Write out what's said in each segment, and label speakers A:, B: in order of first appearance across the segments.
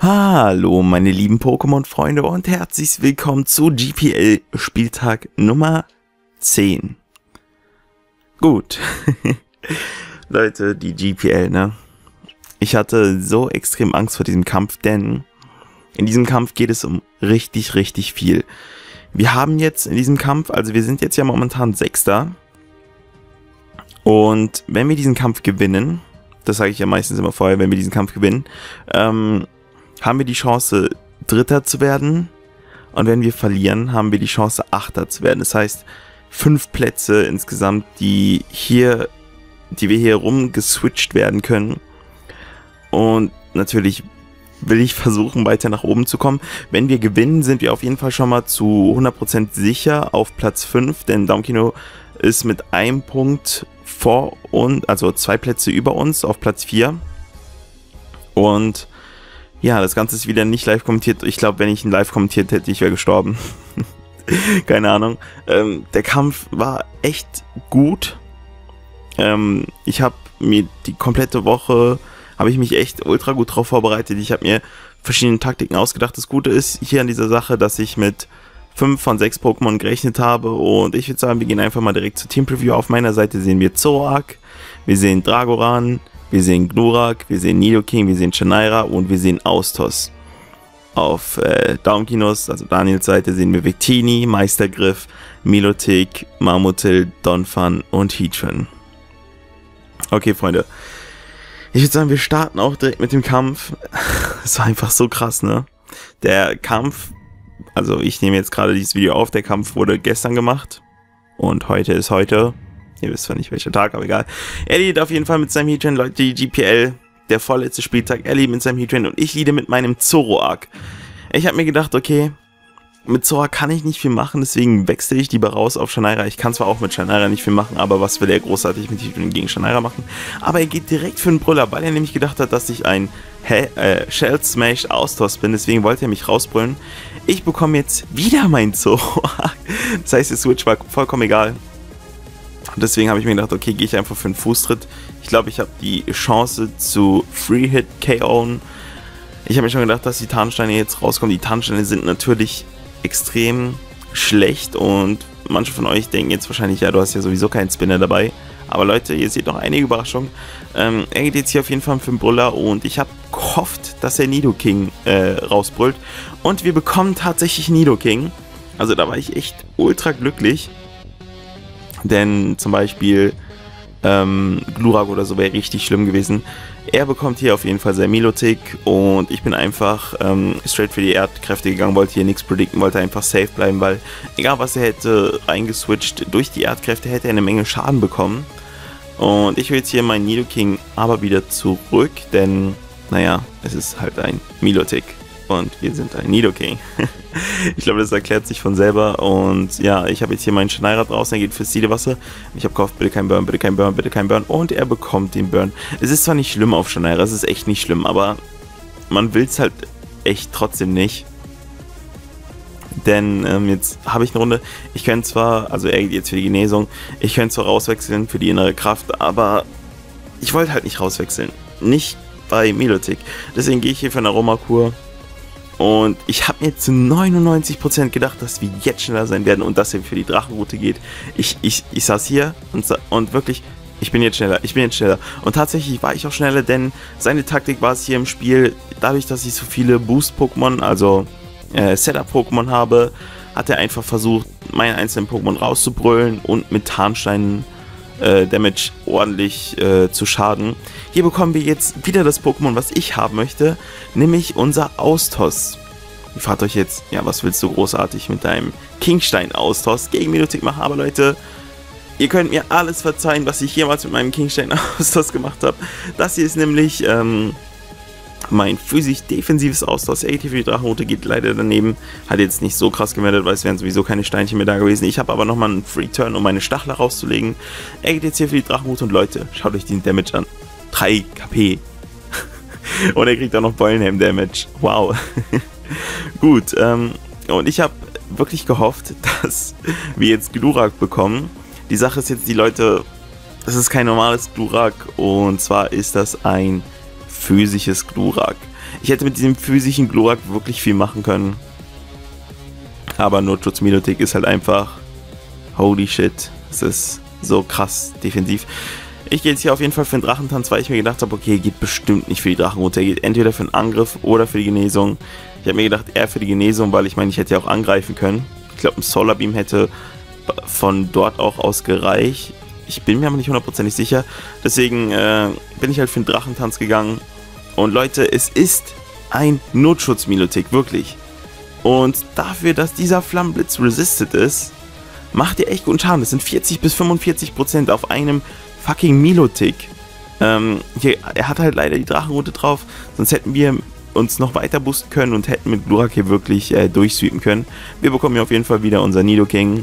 A: Hallo meine lieben Pokémon-Freunde und herzlich willkommen zu GPL Spieltag Nummer 10. Gut, Leute, die GPL, ne? Ich hatte so extrem Angst vor diesem Kampf, denn in diesem Kampf geht es um richtig viel. Wir haben jetzt in diesem Kampf, also wir sind jetzt ja momentan Sechster. Und wenn wir diesen Kampf gewinnen, das sage ich ja meistens immer vorher, wenn wir diesen Kampf gewinnen, haben wir die Chance, Dritter zu werden. Und wenn wir verlieren, haben wir die Chance, Achter zu werden. Das heißt, 5 Plätze insgesamt, die wir hier rumgeswitcht werden können. Und natürlich will ich versuchen, weiter nach oben zu kommen. Wenn wir gewinnen, sind wir auf jeden Fall schon mal zu 100% sicher auf Platz 5. Denn Daumkino ist mit einem Punkt vor uns, also 2 Plätze über uns, auf Platz 4. Und ja, das Ganze ist wieder nicht live kommentiert. Ich glaube, wenn ich ihn live kommentiert hätte, ich wäre gestorben. Keine Ahnung. Der Kampf war echt gut. Ich habe mir die komplette Woche, habe ich mich echt ultra gut drauf vorbereitet. Ich habe mir verschiedene Taktiken ausgedacht. Das Gute ist hier an dieser Sache, dass ich mit 5 von 6 Pokémon gerechnet habe. Und ich würde sagen, wir gehen einfach mal direkt zur Team Preview. Auf meiner Seite sehen wir Zoroark, wir sehen Dragoran, wir sehen Glurak, wir sehen Nidoking, wir sehen Chanaira und wir sehen Austos. Auf Daumkinos, also Daniels Seite, sehen wir Victini, Meistergriff, Milotic, Marmotil, Donphan und Heatran. Okay, Freunde. Ich würde sagen, wir starten auch direkt mit dem Kampf. Das war einfach so krass, ne? Der Kampf, also ich nehme jetzt gerade dieses Video auf, der Kampf wurde gestern gemacht. Und heute ist heute. Ihr wisst zwar nicht welcher Tag, aber egal. Er leadet auf jeden Fall mit seinem Heatran, Leute, die GPL, der vorletzte Spieltag. Er leadet mit seinem Heatran und ich leade mit meinem Zoroark. Ich habe mir gedacht, okay, mit Zoroark kann ich nicht viel machen, deswegen wechsle ich lieber raus auf Chanaira. Ich kann zwar auch mit Chanaira nicht viel machen, aber was will er großartig mit Heatran gegen Chanaira machen? Aber er geht direkt für einen Brüller, weil er nämlich gedacht hat, dass ich ein Shell Smash Austos bin, deswegen wollte er mich rausbrüllen. Ich bekomme jetzt wieder meinen Zoroark. Das heißt, der Switch war vollkommen egal. Und deswegen habe ich mir gedacht, okay, gehe ich einfach für einen Fußtritt. Ich glaube, ich habe die Chance zu Free-Hit KO'en. Ich habe mir schon gedacht, dass die Tarnsteine jetzt rauskommen. Die Tarnsteine sind natürlich extrem schlecht und manche von euch denken jetzt wahrscheinlich, ja, du hast ja sowieso keinen Spinner dabei. Aber Leute, ihr seht noch einige Überraschungen. Er geht jetzt hier auf jeden Fall für den Brüller und ich habe gehofft, dass er Nidoking rausbrüllt. Und wir bekommen tatsächlich Nidoking. Also da war ich echt ultra glücklich. Denn zum Beispiel Glurak oder so wäre richtig schlimm gewesen. Er bekommt hier auf jeden Fall sein Milotic und ich bin einfach straight für die Erdkräfte gegangen, wollte hier nichts predikten, wollte einfach safe bleiben, weil egal was er hätte reingeswitcht, durch die Erdkräfte hätte er eine Menge Schaden bekommen. Und ich will jetzt hier meinen Nidoking aber wieder zurück, denn naja, es ist halt ein Milotic. Und wir sind ein Nidoking. Ich glaube, das erklärt sich von selber. Und ja, ich habe jetzt hier meinen Chanaira draußen. Er geht fürs Siedewasser. Ich habe gehofft, bitte kein Burn, bitte kein Burn, bitte kein Burn. Und er bekommt den Burn. Es ist zwar nicht schlimm auf Chanaira, es ist echt nicht schlimm, aber man will es halt echt trotzdem nicht. Denn jetzt habe ich eine Runde. Ich könnte zwar, also er geht jetzt für die Genesung, ich könnte zwar rauswechseln für die innere Kraft, aber ich wollte halt nicht rauswechseln. Nicht bei Milotic. Deswegen gehe ich hier für eine Aromakur. Und ich habe mir zu 99% gedacht, dass wir jetzt schneller sein werden und dass er für die Drachenroute geht. Ich saß hier und wirklich, ich bin jetzt schneller. Und tatsächlich war ich auch schneller, denn seine Taktik war es hier im Spiel, dadurch, dass ich so viele Boost-Pokémon, also Setup-Pokémon habe, hat er einfach versucht, meine einzelnen Pokémon rauszubrüllen und mit Tarnsteinen Damage ordentlich zu schaden. Hier bekommen wir jetzt wieder das Pokémon, was ich haben möchte, nämlich unser Austos. Ihr fragt euch jetzt, ja, was willst du großartig mit deinem Kingstein-Austos gegen Milotic machen? Aber Leute, ihr könnt mir alles verzeihen, was ich jemals mit meinem Kingstein-Austos gemacht habe. Das hier ist nämlich mein physisch-defensives Austos. Er geht hier für die Drachenroute, geht leider daneben. Hat jetzt nicht so krass gemeldet, weil es wären sowieso keine Steinchen mehr da gewesen. Ich habe aber nochmal einen Free-Turn, um meine Stachler rauszulegen. Er geht jetzt hier für die Drachenroute und Leute, schaut euch den Damage an. 3 KP. Und er kriegt auch noch Beulenhelm-Damage. Wow. Gut, und ich habe wirklich gehofft, dass wir jetzt Glurak bekommen. Die Sache ist jetzt, die Leute, das ist kein normales Glurak und zwar ist das ein physisches Glurak. Ich hätte mit diesem physischen Glurak wirklich viel machen können. Aber Notschutz Milotic ist halt einfach holy shit. Es ist so krass defensiv. Ich gehe jetzt hier auf jeden Fall für den Drachentanz, weil ich mir gedacht habe, okay, er geht bestimmt nicht für die Drachen runter. Er geht entweder für den Angriff oder für die Genesung. Ich habe mir gedacht, eher für die Genesung, weil ich meine, ich hätte ja auch angreifen können. Ich glaube, ein Solar Beam hätte von dort auch aus gereicht. Ich bin mir aber nicht hundertprozentig sicher. Deswegen bin ich halt für den Drachentanz gegangen. Und Leute, es ist ein Notschutz Milotic, wirklich. Und dafür, dass dieser Flammenblitz resisted ist, macht ihr echt guten Schaden. Das sind 40 bis 45% auf einem fucking Milotic. Hier, er hat halt leider die Drachenroute drauf, sonst hätten wir uns noch weiter boosten können und hätten mit Glurak hier wirklich durchsweepen können. Wir bekommen hier auf jeden Fall wieder unser Nidoking.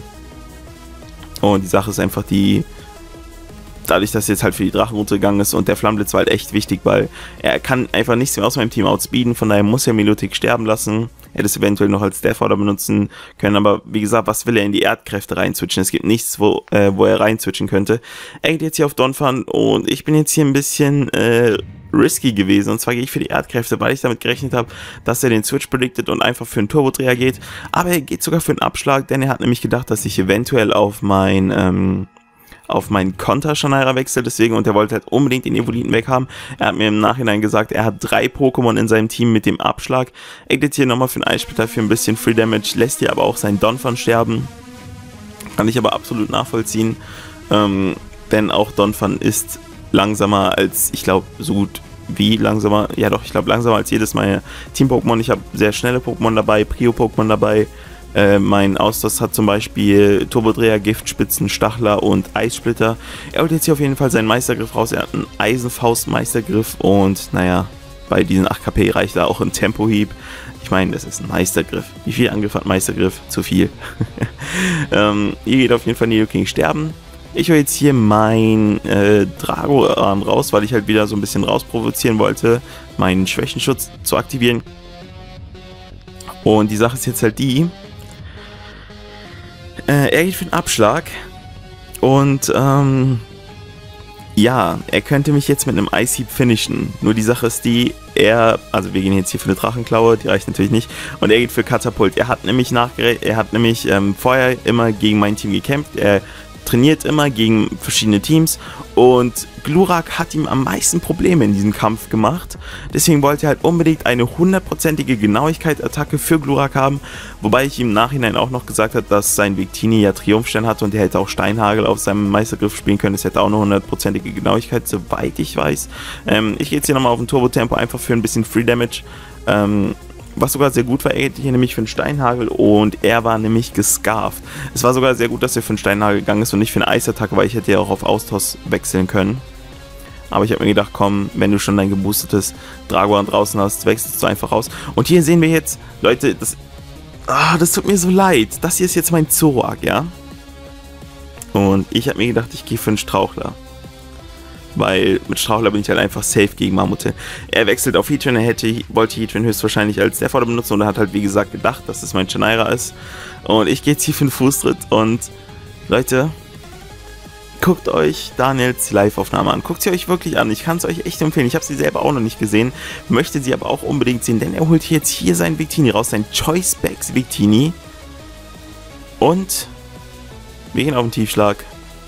A: Und die Sache ist einfach die, dadurch, dass jetzt halt für die Drachenroute gegangen ist und der Flammenblitz war halt echt wichtig, weil er kann einfach nichts mehr aus meinem Team outspeeden, von daher muss er Milotic sterben lassen. Er hätte es eventuell noch als Death-Order benutzen können, aber wie gesagt, was will er in die Erdkräfte reinswitchen? Es gibt nichts, wo er reinswitchen könnte. Er geht jetzt hier auf Donphan und ich bin jetzt hier ein bisschen risky gewesen, und zwar gehe ich für die Erdkräfte, weil ich damit gerechnet habe, dass er den Switch predicted und einfach für einen Turbodreher geht, aber er geht sogar für einen Abschlag, denn er hat nämlich gedacht, dass ich eventuell auf meinen Konter-Shanaira wechselt, deswegen, und er wollte halt unbedingt den Evoliten weghaben. Er hat mir im Nachhinein gesagt, er hat 3 Pokémon in seinem Team mit dem Abschlag. Er geht hier nochmal für einen Eissplitter für ein bisschen Free Damage, lässt hier aber auch seinen Donphan sterben. Kann ich aber absolut nachvollziehen, denn auch Donphan ist langsamer als, ich glaube, so gut wie langsamer, ja doch, ich glaube langsamer als jedes meiner Team-Pokémon. Ich habe sehr schnelle Pokémon dabei, Prio-Pokémon dabei. Mein Austos hat zum Beispiel Turbodreher, Giftspitzen, Stachler und Eissplitter. Er holt jetzt hier auf jeden Fall seinen Meistergriff raus. Er hat einen Eisenfaust-Meistergriff und naja, bei diesen 8 KP reicht da auch ein Tempohieb. Ich meine, das ist ein Meistergriff. Wie viel Angriff hat Meistergriff? Zu viel. Hier geht auf jeden Fall Nidoking sterben. Ich hole jetzt hier mein Drago-Arm raus, weil ich halt wieder so ein bisschen rausprovozieren wollte, meinen Schwächenschutz zu aktivieren. Und die Sache ist jetzt halt die, er geht für den Abschlag und ja, er könnte mich jetzt mit einem Ice-Heap finishen. Nur die Sache ist die, also wir gehen jetzt hier für eine Drachenklaue, die reicht natürlich nicht, und er geht für Katapult. Er hat nämlich vorher immer gegen mein Team gekämpft, er trainiert immer gegen verschiedene Teams und Glurak hat ihm am meisten Probleme in diesem Kampf gemacht. Deswegen wollte er halt unbedingt eine 100%ige Genauigkeit-Attacke für Glurak haben, wobei ich ihm im Nachhinein auch noch gesagt habe, dass sein Victini ja Triumphstern hatte und er hätte auch Steinhagel auf seinem Meistergriff spielen können. Es hätte auch eine 100%ige Genauigkeit, soweit ich weiß. Ich gehe jetzt hier nochmal auf ein Turbo-Tempo, einfach für ein bisschen Free Damage. Was sogar sehr gut war, er geht hier nämlich für einen Steinhagel und er war nämlich gescarft. Es war sogar sehr gut, dass er für einen Steinhagel gegangen ist und nicht für eine Eisattacke, weil ich hätte ja auch auf Austos wechseln können. Aber ich habe mir gedacht, komm, wenn du schon dein geboostetes Dragoan draußen hast, wechselst du einfach raus. Und hier sehen wir jetzt, Leute, das tut mir so leid. Das hier ist jetzt mein Zoroark, ja? Und ich habe mir gedacht, ich gehe für einen Strauchler. Weil mit Strauchler bin ich halt einfach safe gegen Mammute. Er wechselt auf Heatran, wollte Heatran höchstwahrscheinlich als Death-Order benutzen und er hat halt wie gesagt gedacht, dass es mein Shanaira ist. Und ich gehe jetzt hier für einen Fußtritt und Leute, guckt euch Daniels Live-Aufnahme an. Guckt sie euch wirklich an. Ich kann es euch echt empfehlen. Ich habe sie selber auch noch nicht gesehen, möchte sie aber auch unbedingt sehen, denn er holt jetzt hier seinen Victini raus, sein Choice Specs Victini. Und wir gehen auf den Tiefschlag.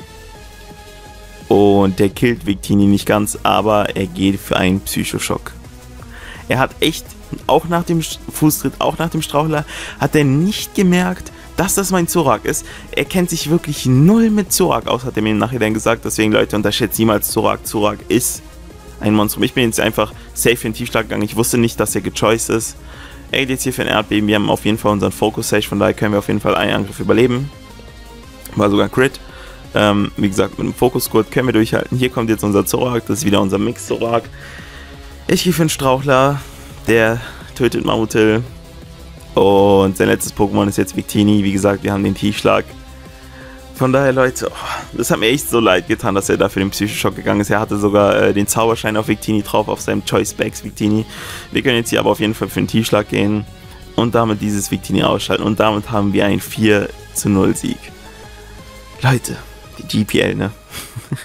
A: Und der killt Victini nicht ganz, aber er geht für einen Psychoschock. Er hat echt, auch nach dem Fußtritt, auch nach dem Strauchler, hat er nicht gemerkt, dass das mein Zoroark ist. Er kennt sich wirklich null mit Zoroark aus, hat er mir im Nachhinein gesagt. Deswegen, Leute, unterschätzt niemals Zoroark. Zoroark ist ein Monstrum. Ich bin jetzt einfach safe für den Tiefschlag gegangen. Ich wusste nicht, dass er gechoiced ist. Er geht jetzt hier für ein Erdbeben. Wir haben auf jeden Fall unseren Focus Sage, von daher können wir auf jeden Fall einen Angriff überleben. War sogar ein Crit. Wie gesagt, mit dem Fokus-Gurt können wir durchhalten. Hier kommt jetzt unser Zoroark, das ist wieder unser Mix-Zoroark. Ich gehe für einen Strauchler, der tötet Mammutil. Und sein letztes Pokémon ist jetzt Victini. Wie gesagt, wir haben den Tiefschlag. Von daher, Leute, das hat mir echt so leid getan, dass er da für den Psychoschock gegangen ist. Er hatte sogar den Zauberschein auf Victini drauf, auf seinem Choice Specs Victini. Wir können jetzt hier aber auf jeden Fall für den Tiefschlag gehen und damit dieses Victini ausschalten. Und damit haben wir einen 4:0 Sieg. Leute, die GPL, ne?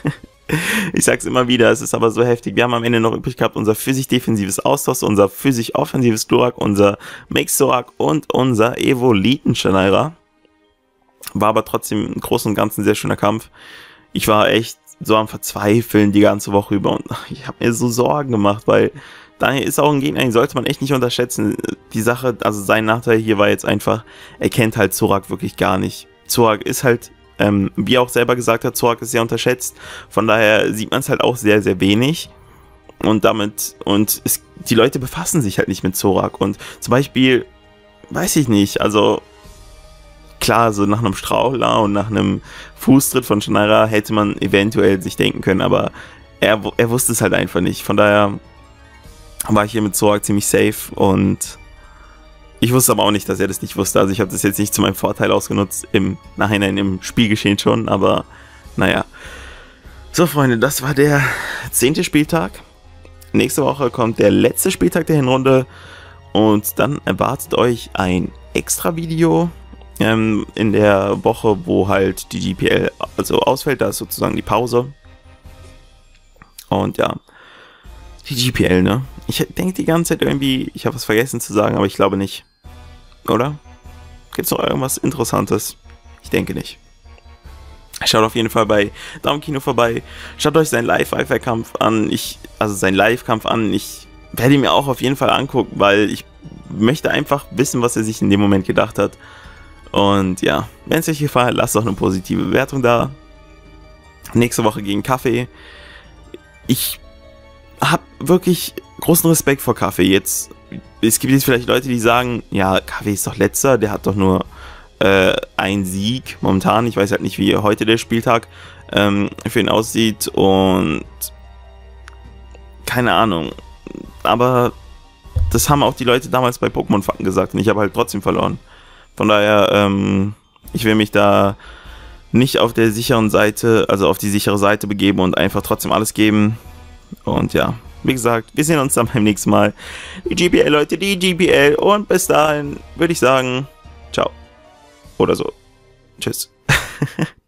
A: Ich sag's immer wieder, es ist aber so heftig. Wir haben am Ende noch übrig gehabt unser physisch-defensives Austausch, unser physisch-offensives Glurak, unser Mix-Zorak und unser Evoliten-Shanaira. War aber trotzdem im Großen und Ganzen ein sehr schöner Kampf. Ich war echt so am Verzweifeln die ganze Woche über und ich habe mir so Sorgen gemacht, weil Daniel ist auch ein Gegner, den sollte man echt nicht unterschätzen. Die Sache, also sein Nachteil hier war jetzt einfach, er kennt halt Zorak wirklich gar nicht. Zorak ist halt, wie er auch selber gesagt hat, Zorak ist sehr unterschätzt. Von daher sieht man es halt auch sehr, sehr wenig. Und die Leute befassen sich halt nicht mit Zorak. Und zum Beispiel, weiß ich nicht, also klar, so nach einem Strauchler und nach einem Fußtritt von Shanaira hätte man eventuell sich denken können, aber er wusste es halt einfach nicht. Von daher war ich hier mit Zorak ziemlich safe und ich wusste aber auch nicht, dass er das nicht wusste. Also ich habe das jetzt nicht zu meinem Vorteil ausgenutzt, im Nachhinein im Spielgeschehen schon, aber naja. So Freunde, das war der 10. Spieltag. Nächste Woche kommt der letzte Spieltag der Hinrunde und dann erwartet euch ein extra Video in der Woche, wo halt die GPL also ausfällt. Da ist sozusagen die Pause. Und ja, die GPL, ne? Ich denke die ganze Zeit irgendwie, ich habe was vergessen zu sagen, aber ich glaube nicht. Oder? Gibt's noch irgendwas Interessantes? Ich denke nicht. Schaut auf jeden Fall bei Daumenkino vorbei. Schaut euch seinen Live-Kampf an. Also seinen Live-Kampf an. Ich werde ihn mir auch auf jeden Fall angucken, weil ich möchte einfach wissen, was er sich in dem Moment gedacht hat. Und ja, wenn es euch gefallen hat, lasst doch eine positive Bewertung da. Nächste Woche gegen Kaffee. Ich habe wirklich großen Respekt vor Kaffee. Jetzt, es gibt jetzt vielleicht Leute, die sagen, ja, Kaffee ist doch letzter, der hat doch nur einen Sieg momentan. Ich weiß halt nicht, wie heute der Spieltag für ihn aussieht und keine Ahnung. Aber das haben auch die Leute damals bei Pokémon-Fakten gesagt und ich habe halt trotzdem verloren. Von daher, ich will mich da nicht auf der sicheren Seite, also auf die sichere Seite begeben und einfach trotzdem alles geben. Und ja, wie gesagt, wir sehen uns dann beim nächsten Mal. Die GPL, Leute, die GPL. Und bis dahin würde ich sagen, ciao. Oder so. Tschüss.